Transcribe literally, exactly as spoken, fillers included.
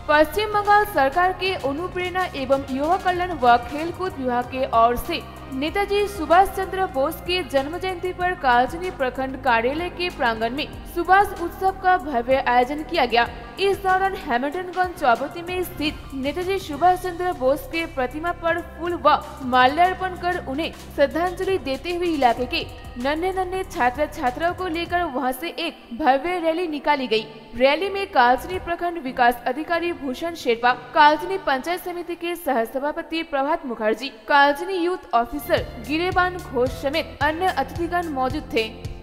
पश्चिम बंगाल सरकार के अनुप्रेरणा एवं युवा कल्याण व खेलकूद विभाग के ओर से नेताजी सुभाष चंद्र बोस के जन्म जयंती पर कालचिनी प्रखंड कार्यालय के प्रांगण में सुभाष उत्सव का भव्य आयोजन किया गया। इस दौरान हैमिल्टनगंज चौबती में स्थित नेताजी सुभाष चंद्र बोस के प्रतिमा पर फूल व माल्यार्पण कर उन्हें श्रद्धांजलि देते हुए इलाके के नन्हे नन्हे छात्र छात्राओं को लेकर वहां से एक भव्य रैली निकाली गई। रैली में कालचिनी प्रखंड विकास अधिकारी भूषण शेरपा, कालचिनी पंचायत समिति के सह सभापति प्रभात मुखर्जी, कालचिनी यूथ ऑफिसर गिरेबान घोष समेत अन्य अतिथिगण मौजूद थे।